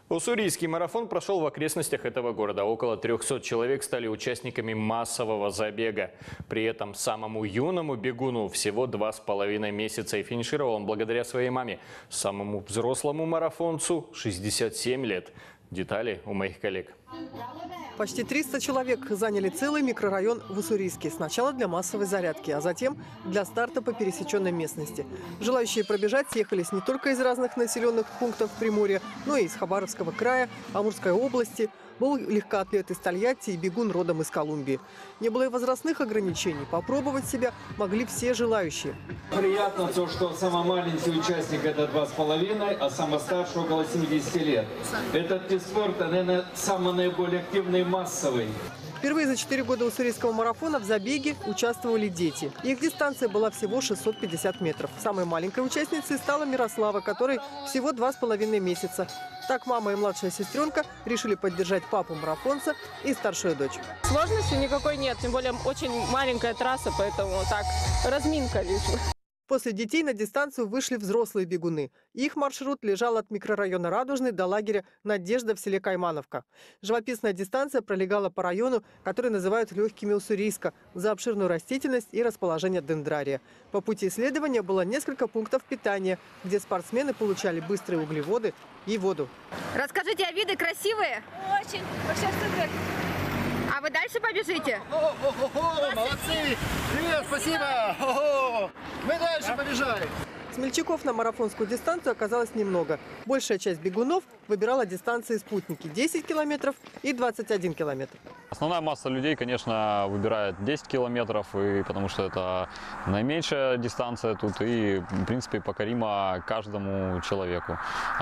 Уссурийский марафон прошел в окрестностях этого города. Около 300 человек стали участниками массового забега. При этом самому юному бегуну всего 2,5 месяца. И финишировал он благодаря своей маме. Самому взрослому марафонцу 67 лет. Детали у моих коллег. Почти 300 человек заняли целый микрорайон в Уссурийске. Сначала для массовой зарядки, а затем для старта по пересеченной местности. Желающие пробежать съехались не только из разных населенных пунктов Приморья, но и из Хабаровского края, Амурской области. Был легкоатлет из Тольятти и бегун родом из Колумбии. Не было и возрастных ограничений. Попробовать себя могли все желающие. Приятно то, что самый маленький участник это 2,5, а самый старший около 70 лет. Этот вид спорта, наверное, самый наиболее активный и массовый. Впервые за 4 года уссурийского марафона в забеге участвовали дети. Их дистанция была всего 650 метров. Самой маленькой участницей стала Мирослава, которой всего 2,5 месяца. Так мама и младшая сестренка решили поддержать папу-марафонца и старшую дочь. Сложности никакой нет, тем более очень маленькая трасса, поэтому так, разминка лишь. После детей на дистанцию вышли взрослые бегуны. Их маршрут лежал от микрорайона Радужный до лагеря «Надежда» в селе Каймановка. Живописная дистанция пролегала по району, который называют легкими Уссурийска, за обширную растительность и расположение дендрария. По пути исследования было несколько пунктов питания, где спортсмены получали быстрые углеводы и воду. Расскажите, а виды красивые? Очень. Вообще супер. А вы дальше побежите? Молодцы! Привет, спасибо! Мы дальше побежали! Смельчаков на марафонскую дистанцию оказалось немного. Большая часть бегунов выбирала дистанции спутники – 10 километров и 21 километр. Основная масса людей, конечно, выбирает 10 километров, и потому что это наименьшая дистанция тут и, в принципе, покорима каждому человеку.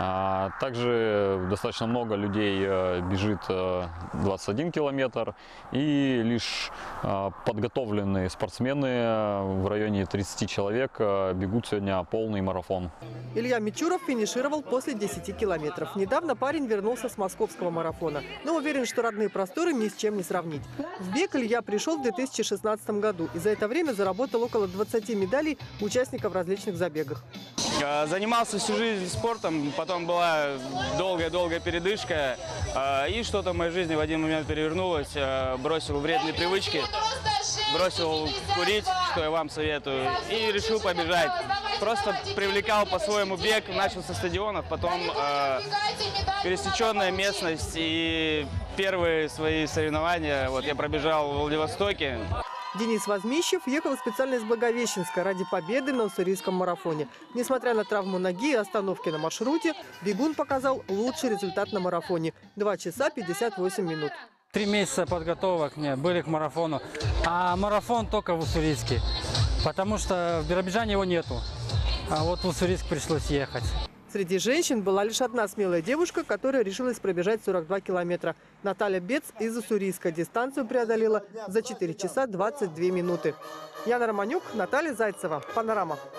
Также достаточно много людей бежит 21 километр, и лишь подготовленные спортсмены в районе 30 человек бегут сегодня полный марафон. Илья Мичуров финишировал после 10 километров. Недавно парень вернулся с московского марафона, но уверен, что родные просторы ни с чем не сравнить. В бег Илья пришел в 2016 году и за это время заработал около 20 медалей участников различных забегах. Занимался всю жизнь спортом, потом была долгая передышка, и что-то в моей жизни в один момент перевернулось, бросил вредные привычки, бросил курить, что я вам советую, и решил побежать. Просто привлекал по-своему бег, начал со стадионов, потом пересеченная местность, и первые свои соревнования я пробежал в Владивостоке. Денис Возмищев ехал специально из Благовещенска ради победы на уссурийском марафоне. Несмотря на травму ноги и остановки на маршруте, бегун показал лучший результат на марафоне – 2 часа 58 минут. 3 месяца подготовок были к марафону, а марафон только в Уссурийске, потому что в Биробиджане его нету, а вот в Уссурийск пришлось ехать. Среди женщин была лишь одна смелая девушка, которая решилась пробежать 42 километра. Наталья Бец из Уссурийска дистанцию преодолела за 4 часа 22 минуты. Яна Романюк, Наталья Зайцева. Панорама.